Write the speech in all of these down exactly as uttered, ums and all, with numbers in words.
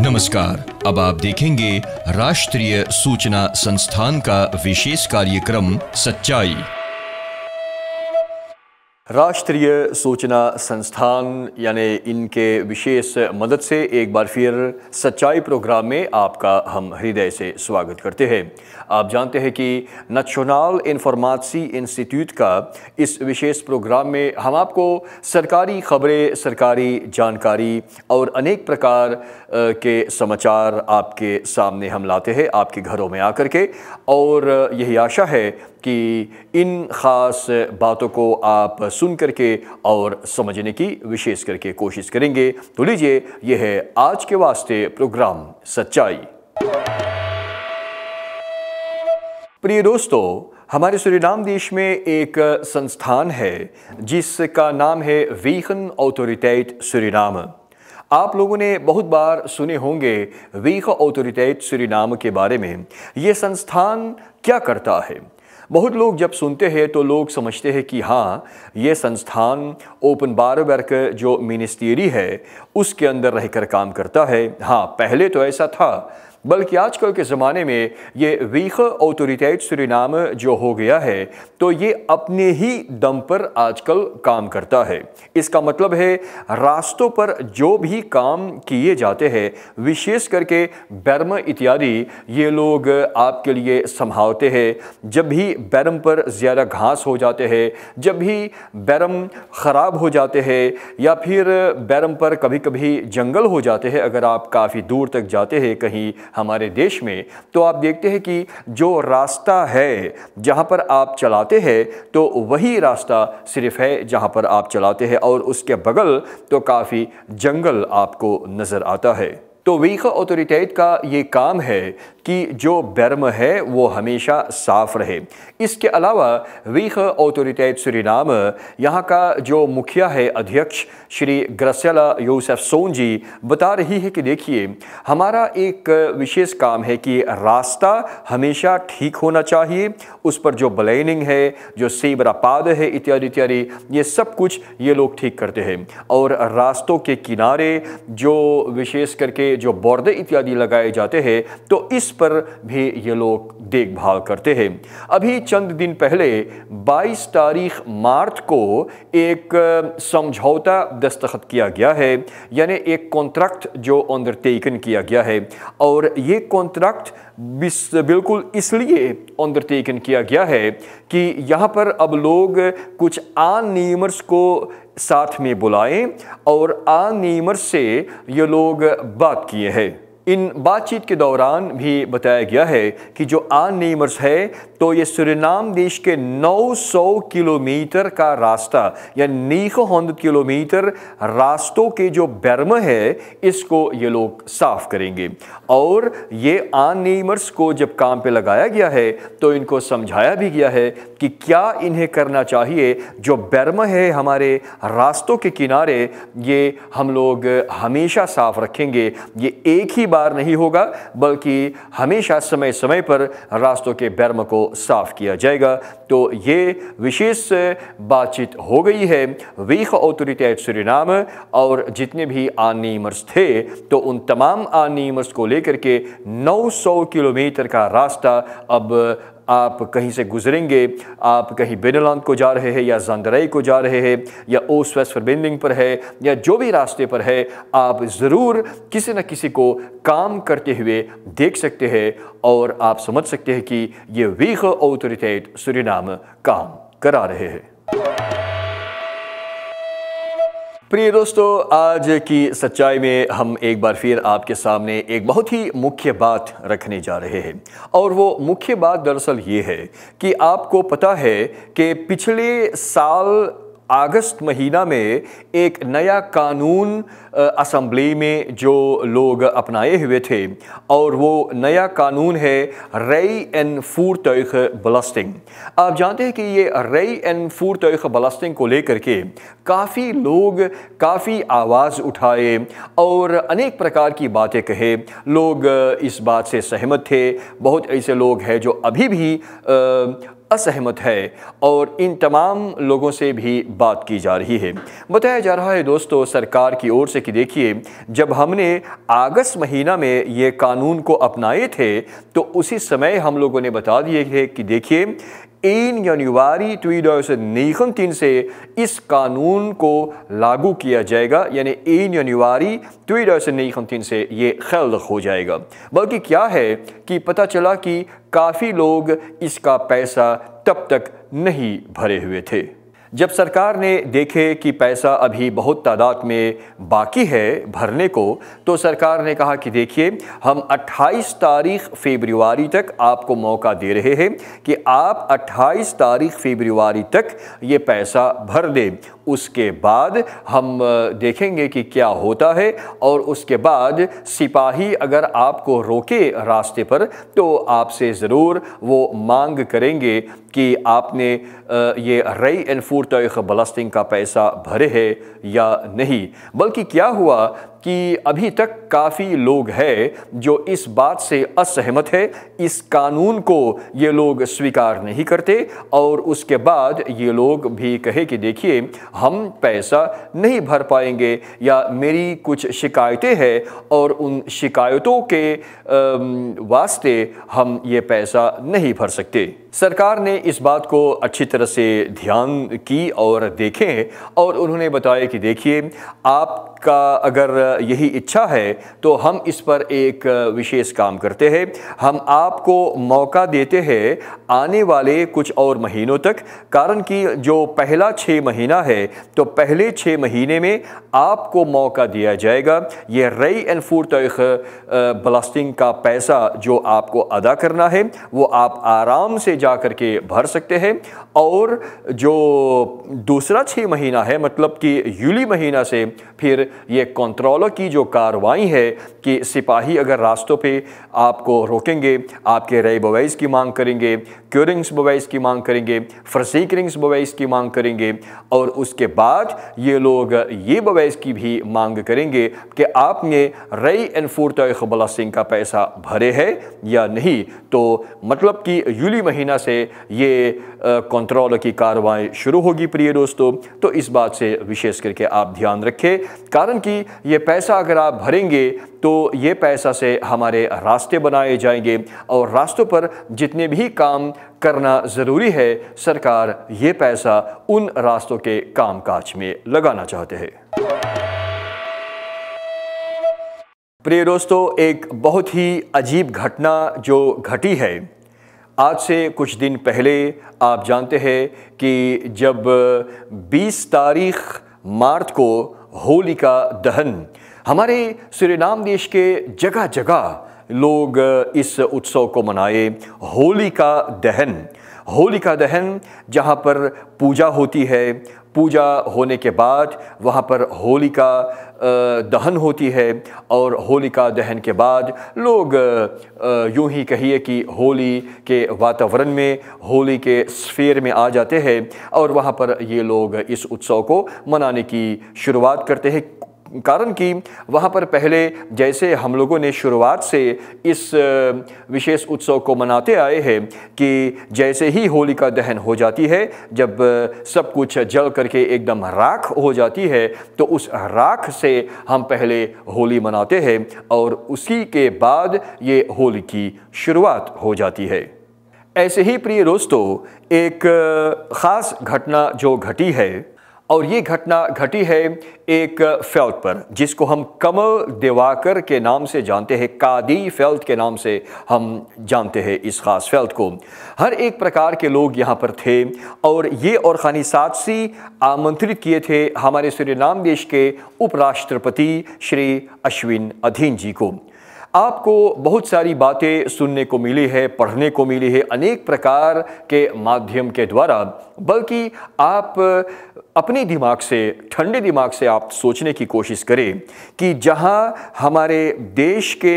नमस्कार। अब आप देखेंगे राष्ट्रीय सूचना संस्थान का विशेष कार्यक्रम सच्चाई। राष्ट्रीय सूचना संस्थान यानी इनके विशेष मदद से एक बार फिर सच्चाई प्रोग्राम में आपका हम हृदय से स्वागत करते हैं। आप जानते हैं कि नेशनल इन्फॉर्मेसी इंस्टीट्यूट का इस विशेष प्रोग्राम में हम आपको सरकारी खबरें, सरकारी जानकारी और अनेक प्रकार के समाचार आपके सामने हम लाते हैं आपके घरों में आकर के, और यही आशा है कि इन ख़ास बातों को आप सुन करके और समझने की विशेष करके कोशिश करेंगे। तो लीजिए, यह है आज के वास्ते प्रोग्राम सच्चाई। प्रिय दोस्तों, हमारे सूरीनाम देश में एक संस्थान है जिसका नाम है वीगन ऑथोरिटेट सूरीनाम। आप लोगों ने बहुत बार सुने होंगे वीगन ऑथोरिटेट सूरीनाम के बारे में। ये संस्थान क्या करता है? बहुत लोग जब सुनते हैं तो लोग समझते हैं कि हाँ, ये संस्थान ओपनबार वर्क जो मिनिस्ट्री है उसके अंदर रहकर काम करता है। हाँ, पहले तो ऐसा था, बल्कि आजकल के ज़माने में ये वीगन ऑथोरिटेट सूरीनाम जो हो गया है तो ये अपने ही दम पर आजकल काम करता है। इसका मतलब है रास्तों पर जो भी काम किए जाते हैं, विशेष करके बर्म इत्यादि, ये लोग आपके लिए संभालते हैं। जब भी बर्म पर ज़्यादा घास हो जाते हैं, जब भी बर्म ख़राब हो जाते हैं, या फिर बर्म पर कभी कभी जंगल हो जाते हैं, अगर आप काफ़ी दूर तक जाते हैं कहीं हमारे देश में, तो आप देखते हैं कि जो रास्ता है जहां पर आप चलाते हैं तो वही रास्ता सिर्फ है जहां पर आप चलाते हैं, और उसके बगल तो काफ़ी जंगल आपको नज़र आता है। तो वीगन ऑथोरिटेट का ये काम है कि जो बर्म है वो हमेशा साफ रहे। इसके अलावा वीगन ऑथोरिटेट सूरीनाम यहाँ का जो मुखिया है, अध्यक्ष श्री ग्रासिएला जोसेफसन जी बता रही है कि देखिए, हमारा एक विशेष काम है कि रास्ता हमेशा ठीक होना चाहिए, उस पर जो ब्लेनिंग है, जो सेबरापाद है इत्यादि इत्यादि, ये सब कुछ ये लोग ठीक करते हैं। और रास्तों के किनारे जो विशेष करके जो बोर्डे इत्यादि लगाए जाते हैं तो इस पर भी ये लोग देखभाल करते हैं। अभी चंद दिन पहले बाईस तारीख मार्च को एक समझौता दस्तखत किया गया है, यानी एक कॉन्ट्रैक्ट जो अंडरटेकन किया गया है। और ये कॉन्ट्रैक्ट बिल्कुल इसलिए अंडरटेकन किया गया है कि यहाँ पर अब लोग कुछ आन नीमर्स को साथ में बुलाएं और आन नीमर्स से ये लोग बात किए हैं। इन बातचीत के दौरान भी बताया गया है कि जो आन नीमर्स है तो ये सूरीनाम देश के नौ सौ किलोमीटर का रास्ता या नौ सौ किलोमीटर रास्तों के जो बर्म है इसको ये लोग साफ करेंगे। और ये आन नीमर्स को जब काम पे लगाया गया है तो इनको समझाया भी गया है कि क्या इन्हें करना चाहिए। जो बर्म है हमारे रास्तों के किनारे, ये हम लोग हमेशा साफ रखेंगे। ये एक ही बार नहीं होगा, बल्कि हमेशा समय समय पर रास्तों के बर्म को साफ किया जाएगा। तो ये विशेष बातचीत हो गई है वीगन ऑथोरिटेट सूरीनाम, और जितने भी आन नीमर्स थे तो उन तमाम आन नीमर्स को लेकर के नौ सौ किलोमीटर का रास्ता अब आप कहीं से गुजरेंगे, आप कहीं बेनेलैंड को जा रहे हैं या ज़ांदरई को जा रहे हैं या ओस्ट वेस्ट फॉरबिंडिंग पर है या जो भी रास्ते पर है, आप ज़रूर किसी न किसी को काम करते हुए देख सकते हैं और आप समझ सकते हैं कि ये वीगन ऑथोरिटेट सूरीनाम काम करा रहे हैं। प्रिय दोस्तों, आज की सच्चाई में हम एक बार फिर आपके सामने एक बहुत ही मुख्य बात रखने जा रहे हैं, और वो मुख्य बात दरअसल ये है कि आपको पता है कि पिछले साल अगस्त महीना में एक नया कानून असेंबली में जो लोग अपनाए हुए थे, और वो नया कानून है रई एन voertuigenbelasting। आप जानते हैं कि ये रई एन voertuigenbelasting को लेकर के काफ़ी लोग काफ़ी आवाज़ उठाए और अनेक प्रकार की बातें कहे। लोग इस बात से सहमत थे। बहुत ऐसे लोग हैं जो अभी भी असहमत है और इन तमाम लोगों से भी बात की जा रही है। बताया जा रहा है दोस्तों सरकार की ओर से कि देखिए, जब हमने अगस्त महीना में ये कानून को अपनाए थे तो उसी समय हम लोगों ने बता दिए थे कि देखिए एक जनवरी दो हज़ार उन्नीस से इस कानून को लागू किया जाएगा, यानी एक जनवरी दो हज़ार उन्नीस से ये खल्क हो जाएगा। बल्कि क्या है कि पता चला कि काफ़ी लोग इसका पैसा तब तक नहीं भरे हुए थे। जब सरकार ने देखे कि पैसा अभी बहुत तादाद में बाकी है भरने को, तो सरकार ने कहा कि देखिए हम अट्ठाईस तारीख फरवरी तक आपको मौका दे रहे हैं कि आप अट्ठाईस तारीख फरवरी तक ये पैसा भर दें। उसके बाद हम देखेंगे कि क्या होता है और उसके बाद सिपाही अगर आपको रोके रास्ते पर तो आपसे ज़रूर वो मांग करेंगे कि आपने ये रई एनफोर्ट बलास्टिंग का पैसा भरे है या नहीं। बल्कि क्या हुआ कि अभी तक काफ़ी लोग हैं जो इस बात से असहमत है, इस कानून को ये लोग स्वीकार नहीं करते और उसके बाद ये लोग भी कहे कि देखिए हम पैसा नहीं भर पाएंगे या मेरी कुछ शिकायतें हैं और उन शिकायतों के वास्ते हम ये पैसा नहीं भर सकते। सरकार ने इस बात को अच्छी तरह से ध्यान की और देखें और उन्होंने बताया कि देखिए आपका अगर यही इच्छा है तो हम इस पर एक विशेष काम करते हैं, हम आपको मौका देते हैं आने वाले कुछ और महीनों तक, कारण कि जो पहला छः महीना है तो पहले छः महीने में आपको मौका दिया जाएगा ये रई एनफोर्ट बलास्टिंग का पैसा जो आपको अदा करना है वो आप आराम से जा कर के भर सकते हैं। और जो दूसरा छः महीना है मतलब कि यूली महीना से फिर ये कंट्रोलर की जो कार्रवाई है कि सिपाही अगर रास्तों पे आपको रोकेंगे, आपके रई बवैस की मांग करेंगे, क्योरिंग्स बवैस की मांग करेंगे, फर्सीकरिंग्स बवैस की मांग करेंगे और उसके बाद ये लोग ये बवैस की भी मांग करेंगे कि आपने रई एनफोर्ट बलास्टिंग का पैसा भरे है या नहीं। तो मतलब कि यूली महीना से ये कंट्रोल की कार्रवाई शुरू होगी प्रिय दोस्तों। तो इस बात से विशेष करके आप ध्यान रखें, कारण कि ये पैसा अगर आप भरेंगे तो ये पैसा से हमारे रास्ते बनाए जाएंगे और रास्तों पर जितने भी काम करना ज़रूरी है सरकार ये पैसा उन रास्तों के कामकाज में लगाना चाहते हैं। प्रिय दोस्तों, एक बहुत ही अजीब घटना जो घटी है आज से कुछ दिन पहले, आप जानते हैं कि जब बीस तारीख मार्च को होलिका दहन हमारे सूरीनाम देश के जगह जगह लोग इस उत्सव को मनाए। होलिका दहन होलिका दहन जहाँ पर पूजा होती है, पूजा होने के बाद वहाँ पर होलिका दहन होती है और होलिका दहन के बाद लोग यूं ही कहिए कि होली के वातावरण में, होली के स्फीयर में आ जाते हैं और वहाँ पर ये लोग इस उत्सव को मनाने की शुरुआत करते हैं। कारण कि वहाँ पर पहले जैसे हम लोगों ने शुरुआत से इस विशेष उत्सव को मनाते आए हैं कि जैसे ही होलिका दहन हो जाती है, जब सब कुछ जल करके एकदम राख हो जाती है तो उस राख से हम पहले होली मनाते हैं और उसी के बाद ये होली की शुरुआत हो जाती है। ऐसे ही प्रिय दोस्तों, एक ख़ास घटना जो घटी है और ये घटना घटी है एक फेल्ट पर जिसको हम कमल दिवाकर के नाम से जानते हैं, कादी फेल्ट के नाम से हम जानते हैं इस ख़ास फेल्ट को। हर एक प्रकार के लोग यहाँ पर थे और ये ऑर्गानी सादसी आमंत्रित किए थे हमारे सूरीनाम देश के उपराष्ट्रपति श्री अश्विन अधीन जी को। आपको बहुत सारी बातें सुनने को मिली है, पढ़ने को मिली है अनेक प्रकार के माध्यम के द्वारा, बल्कि आप अपने दिमाग से, ठंडे दिमाग से आप सोचने की कोशिश करें कि जहां हमारे देश के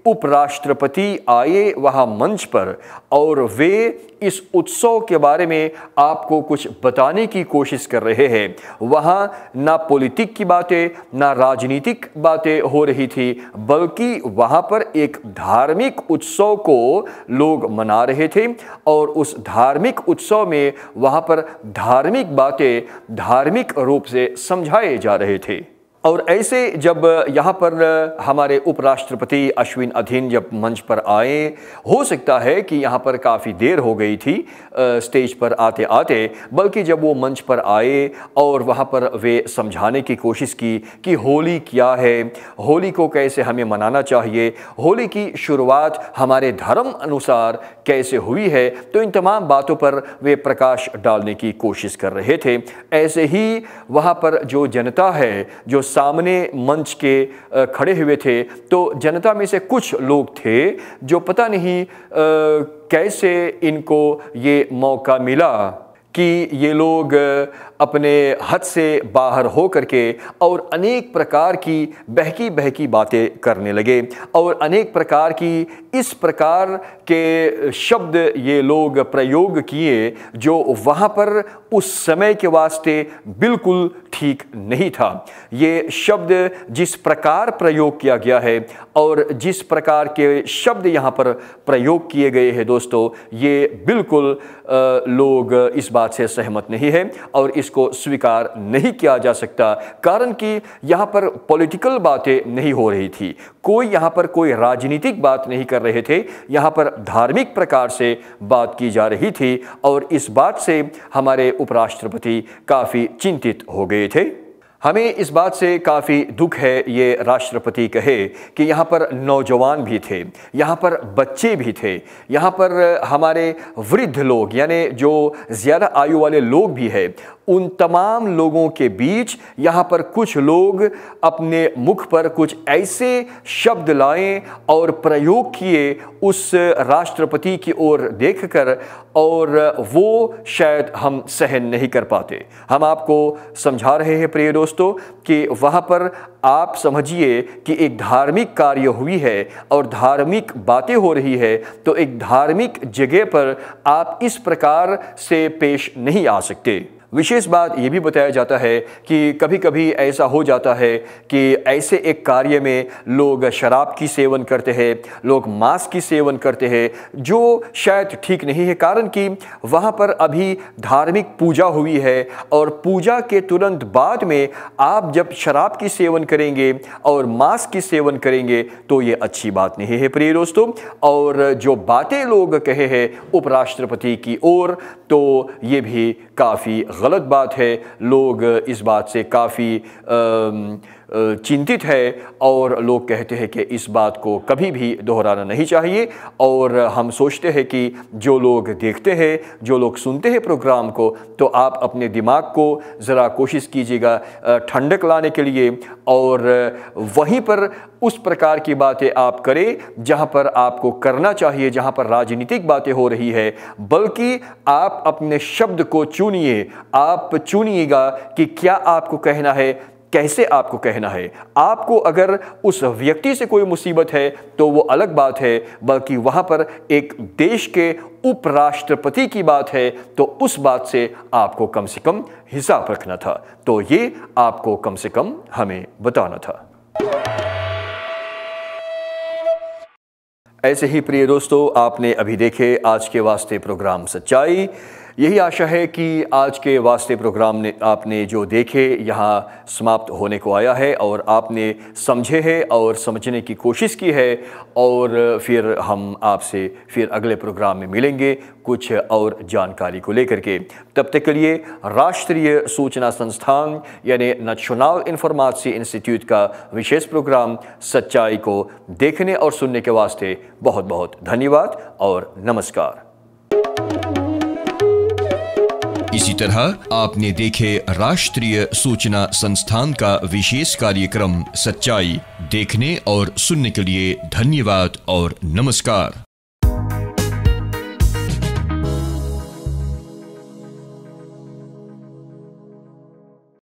उपराष्ट्रपति आए वहाँ मंच पर और वे इस उत्सव के बारे में आपको कुछ बताने की कोशिश कर रहे हैं। वहाँ ना पॉलिटिक की बातें ना राजनीतिक बातें हो रही थी, बल्कि वहाँ पर एक धार्मिक उत्सव को लोग मना रहे थे और उस धार्मिक उत्सव में वहाँ पर धार्मिक बातें धार्मिक रूप से समझाए जा रहे थे। और ऐसे जब यहाँ पर हमारे उपराष्ट्रपति अश्विन अधीन जब मंच पर आए, हो सकता है कि यहाँ पर काफ़ी देर हो गई थी स्टेज पर आते आते, बल्कि जब वो मंच पर आए और वहाँ पर वे समझाने की कोशिश की कि होली क्या है, होली को कैसे हमें मनाना चाहिए, होली की शुरुआत हमारे धर्म अनुसार कैसे हुई है, तो इन तमाम बातों पर वे प्रकाश डालने की कोशिश कर रहे थे। ऐसे ही वहाँ पर जो जनता है जो सामने मंच के खड़े हुए थे, तो जनता में से कुछ लोग थे जो पता नहीं कैसे इनको ये मौका मिला कि ये लोग अपने हद से बाहर हो करके और अनेक प्रकार की बहकी बहकी बातें करने लगे और अनेक प्रकार की इस प्रकार के शब्द ये लोग प्रयोग किए जो वहाँ पर उस समय के वास्ते बिल्कुल ठीक नहीं था। ये शब्द जिस प्रकार प्रयोग किया गया है और जिस प्रकार के शब्द यहाँ पर प्रयोग किए गए हैं दोस्तों, ये बिल्कुल लोग इस बात से सहमत नहीं है और इसको स्वीकार नहीं किया जा सकता, कारण कि यहाँ पर पॉलिटिकल बातें नहीं हो रही थी, कोई यहाँ पर कोई राजनीतिक बात नहीं कर रहे थे, यहाँ पर धार्मिक प्रकार से बात की जा रही थी और इस बात से हमारे उपराष्ट्रपति काफ़ी चिंतित हो गए थे। हमें इस बात से काफ़ी दुख है, ये राष्ट्रपति कहे कि यहाँ पर नौजवान भी थे, यहाँ पर बच्चे भी थे, यहाँ पर हमारे वृद्ध लोग यानी जो ज़्यादा आयु वाले लोग भी हैं, उन तमाम लोगों के बीच यहाँ पर कुछ लोग अपने मुख पर कुछ ऐसे शब्द लाए और प्रयोग किए उस राष्ट्रपति की ओर देखकर, और वो शायद हम सहन नहीं कर पाते। हम आपको समझा रहे हैं प्रिय दोस्तों कि वहाँ पर आप समझिए कि एक धार्मिक कार्य हुई है और धार्मिक बातें हो रही है, तो एक धार्मिक जगह पर आप इस प्रकार से पेश नहीं आ सकते। विशेष बात ये भी बताया जाता है कि कभी कभी ऐसा हो जाता है कि ऐसे एक कार्य में लोग शराब की सेवन करते हैं, लोग मांस की सेवन करते हैं, जो शायद ठीक नहीं है, कारण कि वहाँ पर अभी धार्मिक पूजा हुई है और पूजा के तुरंत बाद में आप जब शराब की सेवन करेंगे और मांस की सेवन करेंगे तो ये अच्छी बात नहीं है प्रिय दोस्तों। और जो बातें लोग कहे हैं उपराष्ट्रपति की ओर, तो ये भी काफ़ी गलत बात है। लोग इस बात से काफ़ी चिंतित है और लोग कहते हैं कि इस बात को कभी भी दोहराना नहीं चाहिए। और हम सोचते हैं कि जो लोग देखते हैं, जो लोग सुनते हैं प्रोग्राम को, तो आप अपने दिमाग को ज़रा कोशिश कीजिएगा ठंडक लाने के लिए और वहीं पर उस प्रकार की बातें आप करें जहां पर आपको करना चाहिए, जहां पर राजनीतिक बातें हो रही है, बल्कि आप अपने शब्द को चुनिए। आप चुनिएगा कि क्या आपको कहना है, कैसे आपको कहना है। आपको अगर उस व्यक्ति से कोई मुसीबत है तो वो अलग बात है, बल्कि वहाँ पर एक देश के उपराष्ट्रपति की बात है तो उस बात से आपको कम से कम हिसाब रखना था। तो ये आपको कम से कम हमें बताना था। ऐसे ही प्रिय दोस्तों, आपने अभी देखे आज के वास्ते प्रोग्राम सच्चाई। यही आशा है कि आज के वास्ते प्रोग्राम ने आपने जो देखे यहाँ समाप्त होने को आया है और आपने समझे है और समझने की कोशिश की है, और फिर हम आपसे फिर अगले प्रोग्राम में मिलेंगे कुछ और जानकारी को लेकर के। तब तक के लिए राष्ट्रीय सूचना संस्थान यानी नेशनल इन्फॉर्मेशन इंस्टीट्यूट का विशेष प्रोग्राम सच्चाई को देखने और सुनने के वास्ते बहुत बहुत धन्यवाद और नमस्कार। इसी तरह आपने देखे राष्ट्रीय सूचना संस्थान का विशेष कार्यक्रम सच्चाई। देखने और सुनने के लिए धन्यवाद और नमस्कार।